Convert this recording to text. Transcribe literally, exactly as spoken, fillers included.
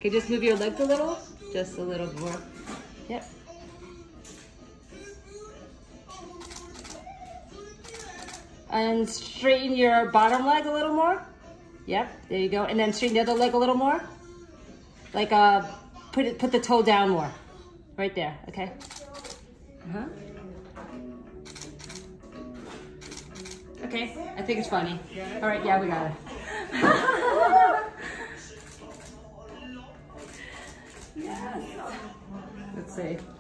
Okay, just move your legs a little. Just a little more. Yep. And straighten your bottom leg a little more. Yep, there you go. And then straighten the other leg a little more. Like uh, put it, put the toe down more. Right there, okay? Uh-huh. Okay, I think it's funny. All right, yeah, we got it. Yes. Let's see.